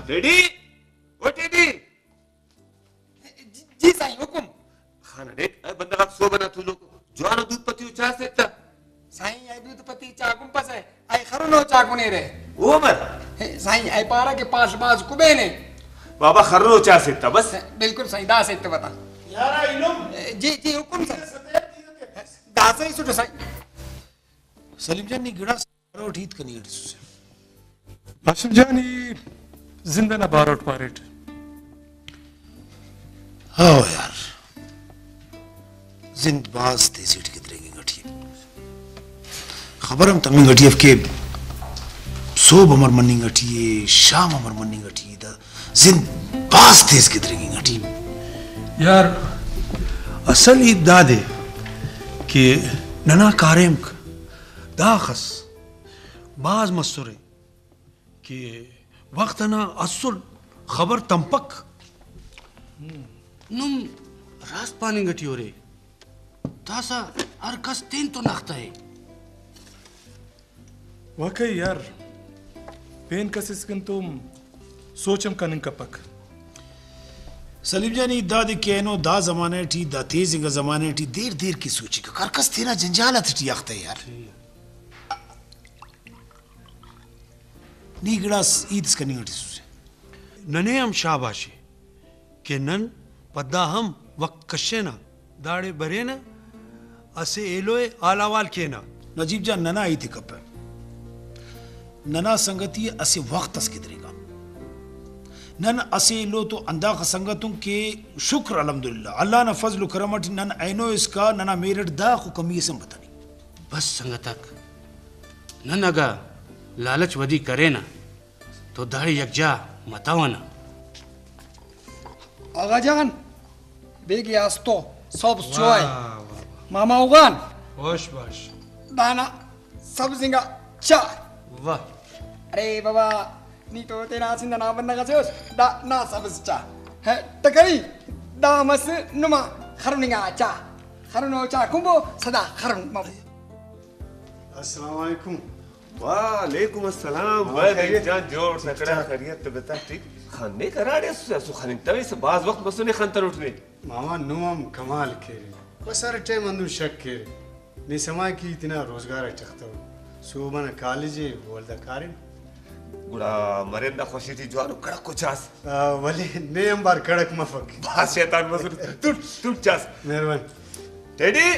Teddy, ओ टेडी। जी साईं हुकुम। खाना देख बंदा का सो बना तू लोग जवान दूध पत्ती उछा सकता साईं आई दूध पत्ती चा गुंपस है आई खरनो चा कोने रे वो मर साईं आई पारा के पास बाज कुबे ने बाबा खरनो उछा सकता बस बिल्कुल सही दास है तो बता यारा इलम जी जी हुकुम सर दास ही सुट साईं सलीम जान नी गिड़ा बारोट हीत कनी गड़ी सुसे हाशिम जान जिंदा ना बारोट पारेट हाँ यार जिंद बाज थे सीट की तरह गठी खबर हम तमी गठी के सोब अमर मन्नी गठी शाम अमर मन्नी गठी दा जिंद बाज थे इसकी तरह गठी यार असल ही दादे कि नना कारेम दाखस बाज मसूरे कि वक्त ना असल खबर तंपक नुम रास पानी गठी हो रे तासा अरकस तीन तो नखता है वाकई यार पेन कसिस्कन तुम सोचम कनिंग कपक सलीम जानी दादी केनो दा जमाने ठी दा तेज इंगा जमाने ठी देर देर की सोची का करकस तेरा जंजाला थी याख्ता यार नी गिलास ईद इसका नहीं गठी सुसे नने हम शाबाशी के नन पद्दा हम वक्त कशेना दाड़े बरेना असे एलोए आलावाल केना नजीब जान नना आई थी कप नना संगति असे वक्त अस किधरेगा नन असे लो तो अंदा संगतों के शुक्र अल्हम्दुलिल्लाह अल्लाह ना फजल करमट नन ऐनो इसका नना मेरठ दा को कमी से बतानी बस संगतक न नगा लालच वदी करे ना तो दाढ़ी यकजा मतावाना आगा जान बेगी आस्तो सब चोय मामा उगान होश बाश दाना सब जिंगा चा वाह अरे बाबा नी तो तेरा सिंदा ना बंदा का जोश दा ना सब चा है तकरी दा मस नुमा खरनिंगा चा खरनो चा कुंबो सदा खरन मम अस्सलाम वालेकुम वालेकुम अस्सलाम वाले जान जोर सकड़ा खैरियत तो बता ठीक खाने कराड़े सु खाने तवे से बाज वक्त बसने खंतर उठने मामा नुम कमाल केरे बसर टाइम अंदु शक केरे ने समय की इतना रोजगार चखता सुबह कॉलेज बोलदा कारिन गुड़ा मरेंदा खुशी थी जवान कड़क को चास वले ने हम बार कड़क मफक बात शैतान मसूर टूट टूट चास मेहरबान टेडी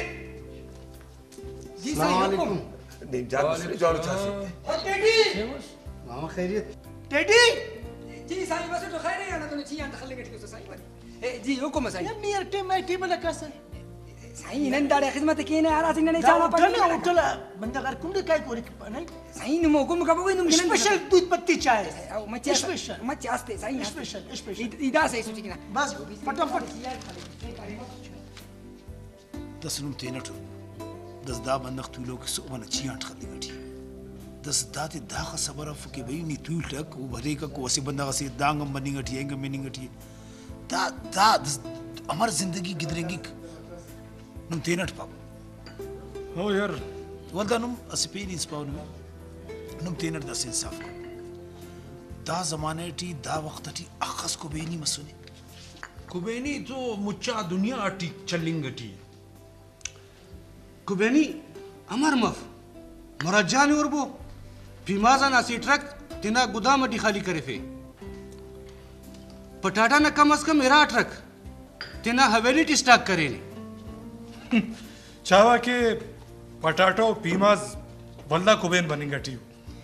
जी सही हुकुम नहीं जान मसूर जवान चास ओ टेडी मामा खैरियत टेडी जी सही बस तो खैर है ना तो जी अंत खल्ले के तो सही वाली जी हुकुम सही يا ابني ارتم ما يتم لك اصلا सही नन दाड़े खिदमत की ने आरास ने चाला पर उठला उठला बंदा कर कुंडे काय कोरी नाही सही नुमो गुम का बोई नुम स्पेशल दूध पत्ती चाय او مچ स्पेशल मच आस्ते सही स्पेशल इदा सही सोची कि ना बस फटाफट दस नुम तेनट दस दा बंदख तू लोग सो मन चियाट खली गठी दस दाते दाख सबर फके बई नी तू टक वो भरे का को से बंदा से दांगम बनी गठी एंग मेनी गठी दा दा हमार जिंदगी गिदरेंगी नुम तेनट पाप हो यार वल्दा नुम अस्पेन इस पाउन नुम तेनट दस इंसाफ दा जमाने टी दा वक्त टी अखस को बेनी मसुने कुबेनी तो मुच्चा दुनिया अटी चलिंगटी कुबेनी अमर मफ मरजान और वो फिमाजा नासी ट्रक तिना गुदाम अटी खाली करे फे पटाटा न कम अज कम मेरा ट्रक तिना हवेली टी स्टॉक करे ने चावा के पटाटो पीमाज वल्ला कुबेन बनेगा टी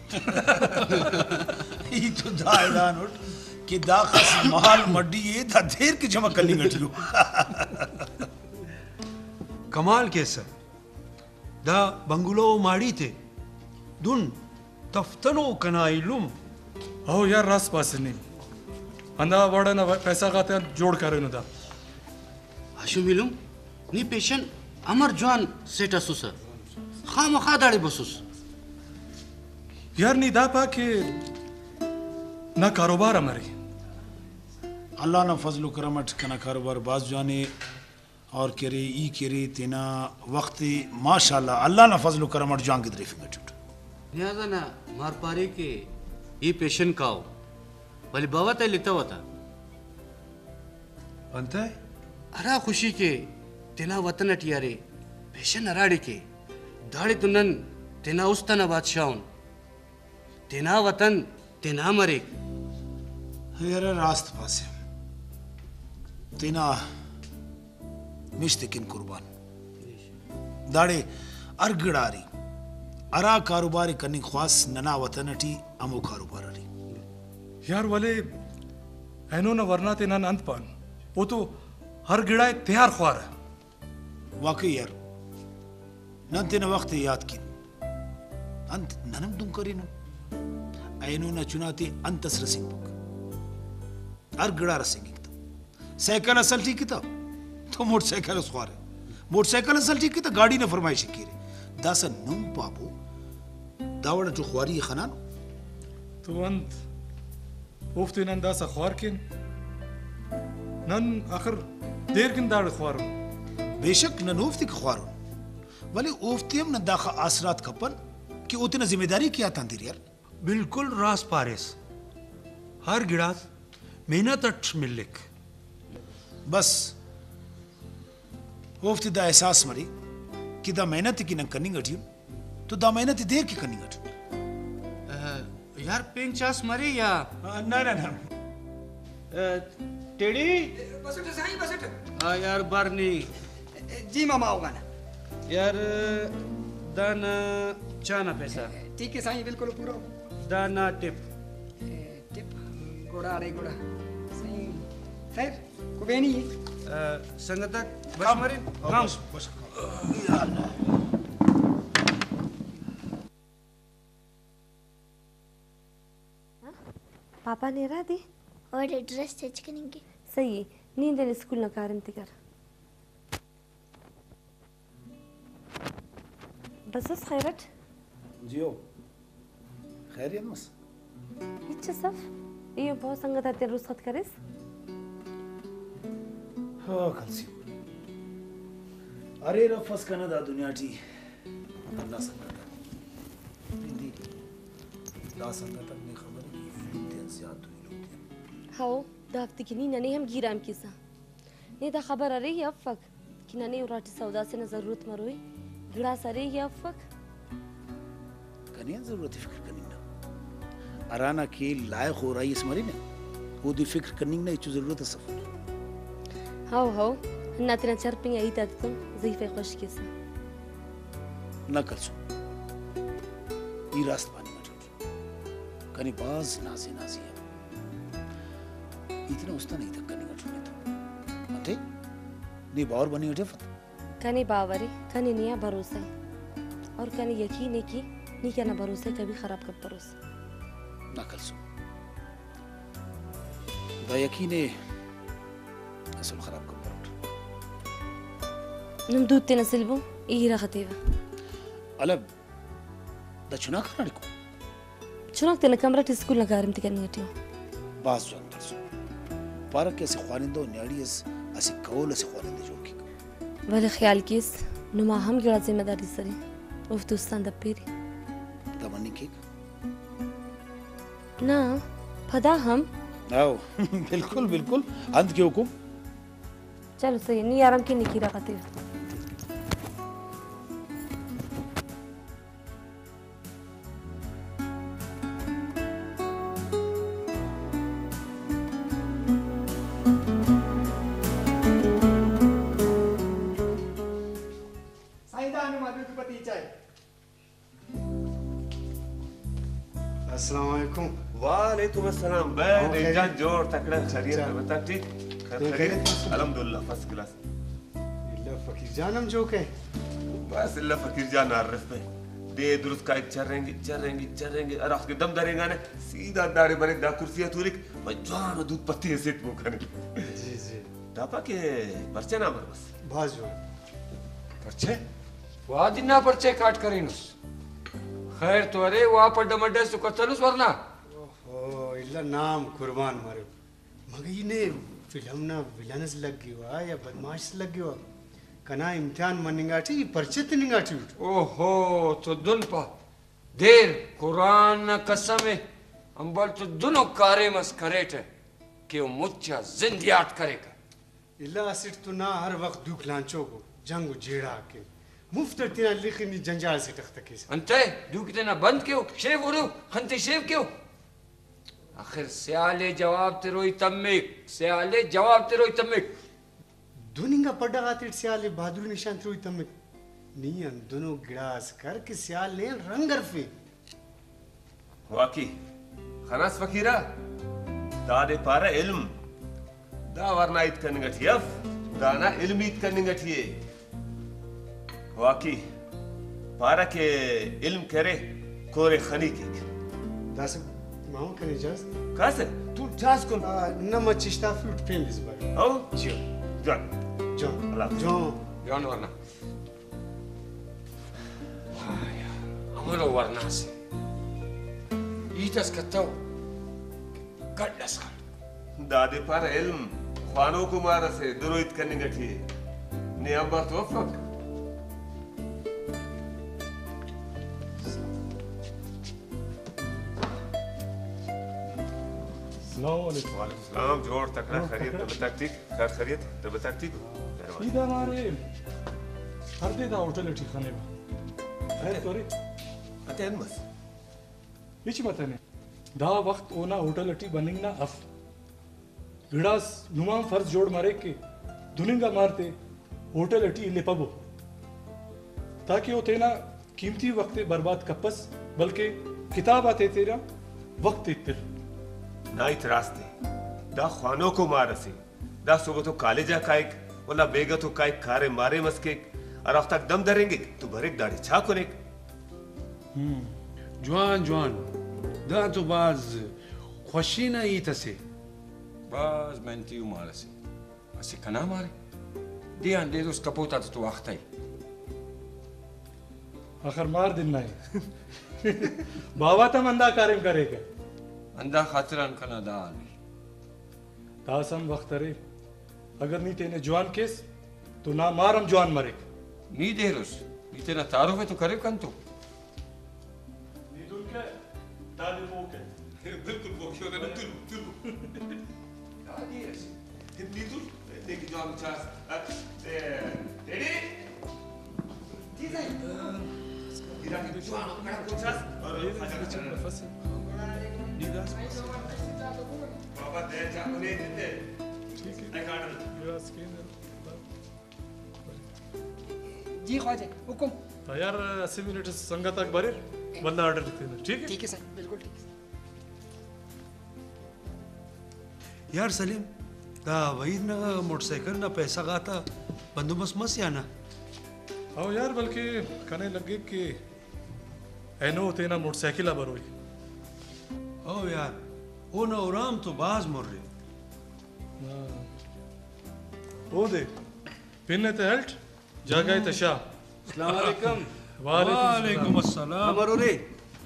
ई तो दायदान उठ कि दा खस माल मड्डी ये दा देर की जमा कली गठी कमाल कैसा दा बंगलो माड़ी थे दुन तफ्तनो कनाइलुम हो यार रास पास नहीं अंदा वड़ा ना पैसा खाते जोड़ कर दा हशुमिलुम नी पेशन अमर जवान सेटा सुसा खाम खादाड़े बसुस यार नी दा पा के ना कारोबार हमारी अल्लाह ना फजल करमट कना कारोबार बाज जाने और करे ई करे तेना वक्त माशाल्लाह अल्लाह ना फजल करमट जान गिदरे फिंगर टूट लिहाजा ना मार पारे के ये पेशन काओ वली बावत लिखता होता अंत है अरा खुशी के तेना वतन अटियारे पेशन अराड़े के दाड़े तुनन तेना उस्तना बादशाहन तेना वतन तेना मरे यार रास्त पासे तेना मिश्तिकिन कुर्बान दाड़े अरगड़ारी अरा कारोबारी करनी ख्वास नना वतन अटी अमो कारोबार अरी यार वाले ऐनो न वरना तेना अंत पान वो तो हर गिड़ाए तैयार ख्वार है वाकई यार नन तेना वक्त याद की अंत ननम तुम करी नो ऐनो न चुनाती अंत रसिंग बुक अरगड़ा रसिंग तो साइकिल असल ठीक था तो मोटरसाइकिल ख्वार है मोटरसाइकिल असल ठीक था गाड़ी ने फरमाइश की रे दासा नुम पापो दावड़ जो ख्वारी खनान तो अंत उफ्ते नन दासा ख्वार किन नन आखिर देर किन दाड़ ख्वार बेशक न नोफ्ती ख्वार वली ओफ्तियम न दाखा आसरात कपन कि उतने जिम्मेदारी किया तांदिर यार बिल्कुल रास पारेस हर गिड़ास मेहनत अट मिल्लिक बस ओफ्ती दा एहसास मरी कि दा मेहनत की न कनिंग अटियो तो दा मेहनत देर की कनिंग अटियो यार पेंचास मरे या ना ना ना टेड़ी बसट साईं बसट हाँ यार बारनी जी मामा होगा ना यार दाना चाना पैसा ठीक है साईं बिल्कुल पूरा दाना टिप टिप घोड़ा रे घोड़ा साईं खैर को बेनी संगतक बस मरे हाँ बस पापा ने रहा दी और ड्रेस चेंज करेंगे सही नींद स्कूल न कारम कर बस खैरट जियो खैरियत मस इच्छा सफ ये बहुत संगत आते रुस्खत करेस हाँ कलसी अरे रफस कना दा दुनिया टी अल्लाह संगत बिंदी दा संगत अपनी खबर की फिल्म ज्यादा हुई लोग हाओ दाफ्त की नी नने हम गिराम किसा ने दा खबर आ रही है अफक कि नने उराटी सौदा से न जरूरत मरोई गिड़ा सरे ये अफक कनिया जरूरत फिक्र करनी ना अराना के लायक हो रही इस मरी ने वो दी फिक्र करनी ना इचु जरूरत है सफर हाओ हाओ ना तेरा चरपिंग आई ता तुम ज़ीफ़े खुश किसा ना कर सो ये रास्त पानी में छोड़ कनी बाज नाज़ी नाज़ी है इतना उस्ता नहीं था कनी का छोड़ने तो मते नहीं बावर बनी उठे फत कनी बावरी कनी निया भरोसा और कनी यकीन है कि नहीं क्या ना भरोसा कभी खराब कर भरोसा ना कर सो दा यकीन है असल खराब कर नम दूध तेना सिल्बो ई रखतेवा अलग दा चुना खाना को चुनाक तेना कमरा टी स्कूल न कारम करनी हटियो बास जो अंदर सो पार्क कैसे ख्वानिंदो न्याड़ीस ऐसे कौल ऐसे ख्वानिंदे जोड़ की वाले ख्याल किस नुमा हम गिरा जिम्मेदारी सरी उफ दोस्तान दपेरी तमन्नी की ना फदा हम आओ बिल्कुल बिल्कुल अंत के हुकुम चलो सही नहीं आराम के निकी रखते अस्सलाम वालेकुम वालेकुम अस्सलाम भाई जान जोर तकड़ा खैरियत बता ठीक खैरियत अल्हम्दुलिल्लाह फर्स्ट क्लास इल्ला फकीर जानम जो के बस इल्ला फकीर जान आरफ पे दे दुरुस्त का चरेंगे और उसके दम धरेगा ने सीधा दाढ़ी बने दा कुर्सियां तुरिक मजान दूध पत्ती सेट वो करने जी जी दापा के परचे ना मर बस बाजू परचे वादिना परचे काट करीनुस खैर तो अरे वहाँ पर डमडे सुख चलुस वरना ओहो इल्ला नाम कुर्बान मारे मगर इने फिल्म ना विलनस लग गया या बदमाश लग गया कना इम्तिहान मनिंगाटी परचे तिनिंगाटी ओहो तो दुन पा देर कुरान कसम अंबल तो दोनों कारे मस करेट है कि वो मुच्चा जिंदियात करेगा इला असिट तो ना हर वक्त दुख लांचो को जंग जेड़ा के मुफ्त तिना लिखनी जंजाल से तख्तके अंते दुख देना बंद क्यों शेव उड़ो खंते शेव क्यों आखिर सियाले जवाब तेरोई तम्मिक सियाले जवाब तेरोई तम्मिक दुनिंगा पड़ा आते सियाले बहादुर निशान तेरोई तम्मिक नियन दोनों गिलास कर के सियाले रंग अरफे वाकी खनास फकीरा दादे पारा इल्म दा वरना इत कनिगठियफ दाना इल्म इत कनिगठिये वाकी पारा के इल्म करे कोरे खनी के दास माऊ कने जास कासे तू जास कोन नम चिश्ता फ्लूट पेंडिस बाय ओ जियो जॉन जॉन अल्लाह जॉन वरना हमारो वरना से ईटस कतो गड्डस दादे पारा इल्म खानो कुमार से दुरोहित कनिगठिये ने अब्बा तोफक सलाम जोड़ तकड़ा खरीद तबतक खैर खरीद तबतक इदा मारे हरदे दा होटल ठिकाने बा खैर तोरी अतेन बस इच मतने दा वक्त ओना होटल टी बनिंग ना अफ विडास नुमाम फर्ज जोड़ मारे के दुनिंगा मारते होटल टी ले पबो ताकि वो तेना कीमती वक्त बर्बाद कपस बल्कि किताब आते तेरा वक्त इतर नाइट रास्ते दा खानो को मारसे दा सुबह तो कालेजा काइक वला बेगा तो काइक खारे मारे मस्के और अब तक दम धरेंगे तो भरेक दाढ़ी छा कोनेक जवान जवान दा तो बाज खुशी ना ई तसे बाज मेंटी उमार से असे कना मारे दियान दे उस कपोता तो वक्ताई आखिर मार दिन नहीं बाबा तम अंदा कारिम करेगा अंदा खातिरान कना दाल तासम वक्त रे अगर नी तेने जवान केस तो ना मारम जवान मरेक नी देरुस नी तेना तारुफ है तो करीब कन तो नी दुल के दादी पोके बिल्कुल बोक्यो ने तुल दादी ऐसे हिंदी तुल देखी जवान चास रेडी जी सही इधर की जवान कड़ा कोचास और नफस बाबा दे चाकू नहीं देते ठीक है आई गार्डन जी ख्वाजा हुकुम तैयार 80 मिनट संगत तक बरे बंदा ऑर्डर लिखते हैं ठीक है ठीक है सर बिल्कुल ठीक है यार सलीम दा वही ना मोटरसाइकिल ना पैसा गाता बंदोबस्त मस या ना आओ यार बल्कि कने लगे कि एनो तेना मोटरसाइकिल बरोई ओ यार ओ ना आराम तो बाज मर रहे ओ दे पिन्ने ते हेल्ट जागाय ते शाह अस्सलाम वालेकुम वालेकुम अस्सलाम हमारो रे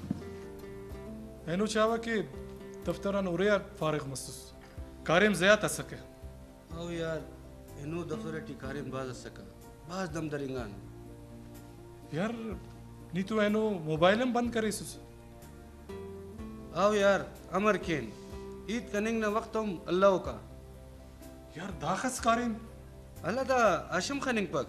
एनो चावा कि दफ्तरन उरिया फारिग मसस कारिम ज़िया तसके ओ यार एनो दफ्तर टिकारिम बाज सका बाज दम दरिंगान यार नी तो एनो मोबाइलम बंद करे सुस आओ यार अमर केन ईद कनिंग ना वक्तम अल्लाह का यार दाखस कारिम अल्लाह दा आशम खनिंग पक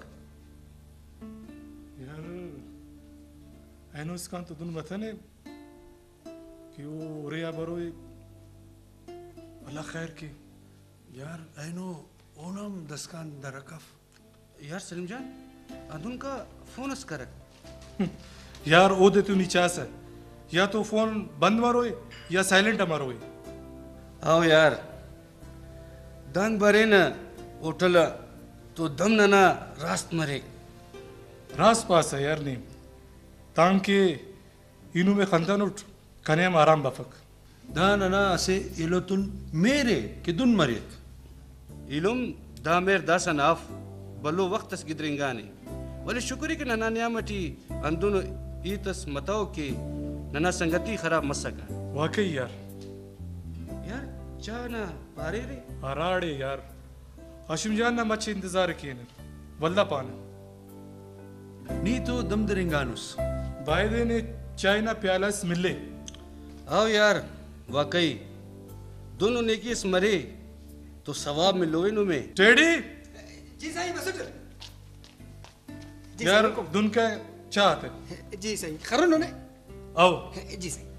यार एनो इसका तो दुन वतने कि वो उरिया बरोई अल्लाह खैर की यार ऐनो ओनम दस्कान दरकफ यार सलीम जान अदुन का फोन अस करक यार ओ दे तू नीचास है या तो फोन बंद मारोए या साइलेंट मारोए आओ यार दंग बरे न होटल तो दम ना रास्त मरे रास पास है यार नीम तांग के इनु में खंदन उठ कनेम आराम बफक दान ना असे इलोतुन मेरे के दुन मरियत इलुम दामेर दासन आफ बलो वक्त अस गिदरिंगाने वले शुक्री के नना न्यामटी अंदुन ईतस मताओ के नना संगति खराब मसका वाकई यार चाना पारे रे अराड़े यार आशिम जान ना मच इंतजार किए ने वल्ला पाना नी तो दम दरिंगानुस वायदे ने चाय ना प्याला मिले आओ यार वाकई दोनों नेकी इस मरे तो सवाब में लोए नु में टेडी जी साईं मसूद यार दुन का चाहते जी साईं खरुन ने आओ जी साईं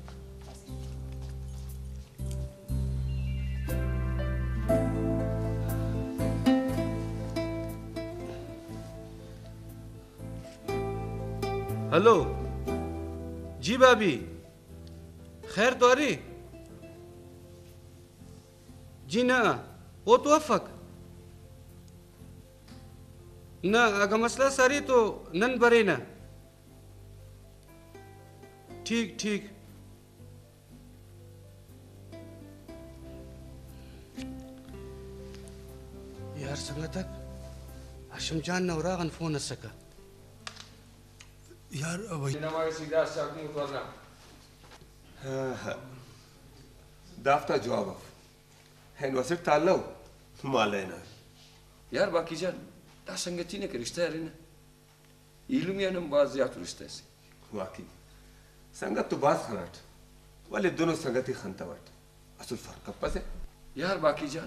हेलो जी भाभी खैर तो अरे जी ना वो तो अफक ना अगर मसला सारी तो नन बरे ना ठीक ठीक यार संगा तक हशम जान नवरा गन फोन सका यार अब हमारे सीधा शाकू उतरना दाफ्ता जवाब हैं वैसे ताल्लो मालेना यार बाकी जान ता संगति ने के रिश्ता है ना इल्मिया नम बाज यात रिश्ता से वाकई संगत तो बात खराट वाले दोनों संगति खंतावट असल फर्क कब से यार बाकी जान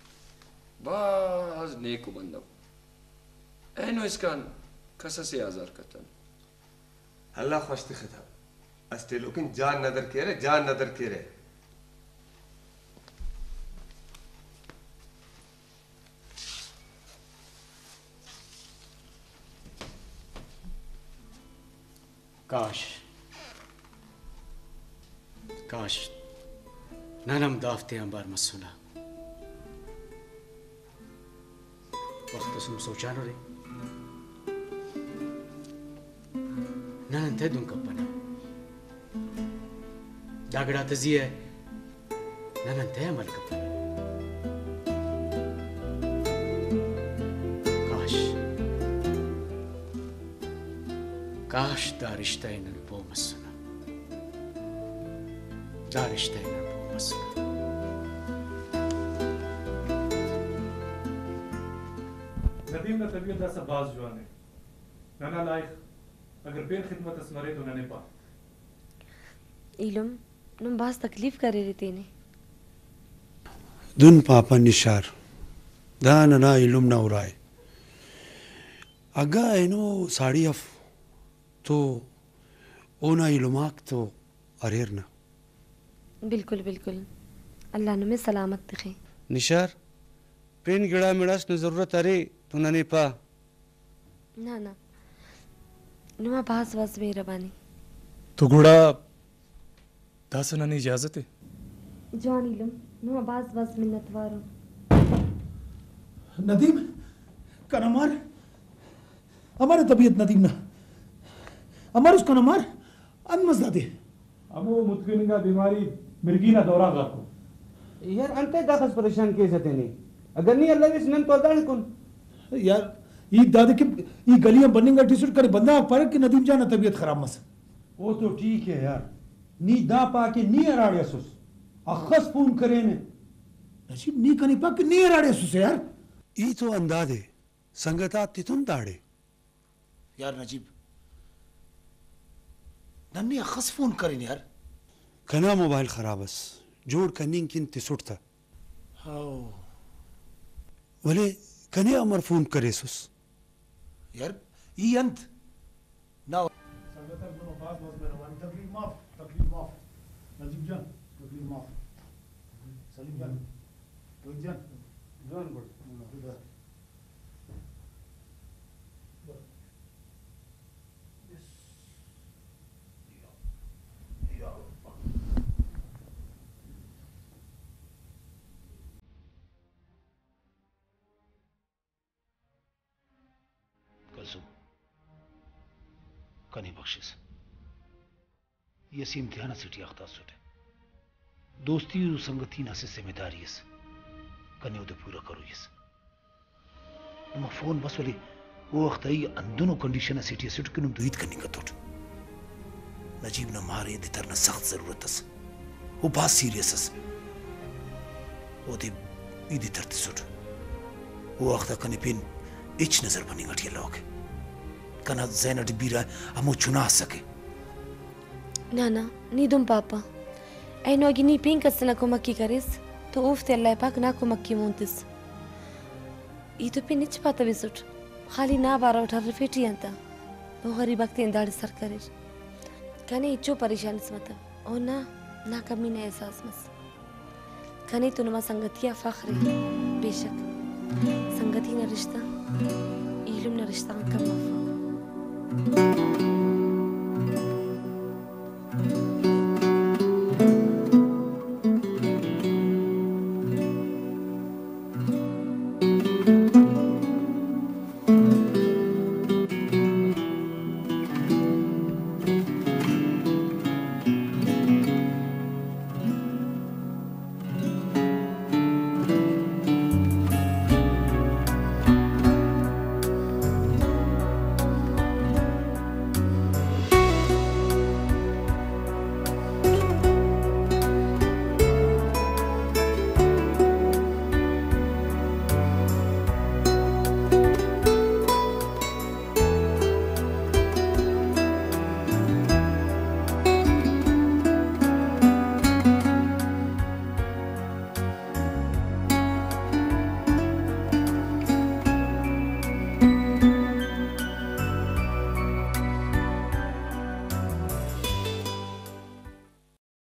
बाज नेको बंदा ऐनो इसका कसा से आजार करता अल्लाह खुश खिता अस्ते लेकिन जान नदर के रे जान नदर के रे काश ननम दाफ्ते अंबार मसुना वक्त सुन सोचा नो रे ननन थे दुन कपना दागड़ा तजिए ननन थे अमल कपना काश दा रिश्ता इन बो मसना दा रिश्ता इन बो मसना नदीम का तबीयत दा बाज जवान है नाना लाइक अगर पेन खिदमत असमरे तो नने पा इलम नुम बास तकलीफ करे रहते ने दुन पापा निशार दान ना इलुम ना उराय अगा एनो साड़ी अफ तो ओना इलुमाक तो अरेर ना बिल्कुल बिल्कुल अल्लाह नुमे सलामत दिखे निशार पेन गिड़ा मिड़ास न जरूरत अरे तो नने पा ना ना नुमा बास वस मेहरबानी तो गुड़ा दासना ने इजाजत है जॉन इलम नुमा बास वस मिन्नत वारो नदीम कनमार हमारे तबीयत नदीम ना हमारे उसका नमार अनमजदादे अब वो मुतकिन बीमारी मिर्गीना दौरा गा को यार अंते दाखस परेशान के जते नहीं अगर नहीं अल्लाह इस नन तो दान कौन यार ये दादे के ये गलियां बनेंगा टी-शर्ट करे बंदा पर कि नदीम जाना तबीयत खराब मस वो तो ठीक है यार नी दा पाके नी अराड़े सुस अखस फोन करे ने नजीब नी कनी पाके नी अराड़े सुस यार ई तो अंदाजे संगता तितुन दाड़े यार नजीब नन्नी अखस फोन करें यार कना मोबाइल खराबस जोड़ कनिंग किन तिसुट था हाओ वले कने अमर फोन करे सुस यार ये अंत ना संगता नो बास वस मेहरबानी तकलीफ माफ नजीब जान तकलीफ माफ सलीम जान रोहित जान जान बोल कनी बख्शिस यसी इम्तिहान सिटी अख्ता सुटे दोस्ती और संगति ना से जिम्मेदारी है कनी उदे पूरा करो यस नमा फोन बस वाली वो वक्त आई अंदनो कंडीशन सिटी सुट कनु दुईत कनी का तोट नजीब न मारे दे तरना सख्त जरूरत है वो बात सीरियस है वो दे इदी तरते सुट वो वक्त कनी पिन इच नजर बनी गठी लोग कना जैनट बीरा हमो चुना सके ना ना नीदुम पापा ऐनो अगिनी पिंक असना को मक्की करिस तो उफ्ते अल्लाह पाक ना को मक्की मोंतिस ई तो पे निच पाता बिसुट खाली ना बारा उठा रिफेटी अंता वो गरीब वक्त इंदाड़ सर करे कने इच्चो परेशान स्मता और ना कमी ना एहसास मस कने तो नमा संगतिया फख्र बेशक संगति ना रिश्ता इल्म ना रिश्ता कम मफा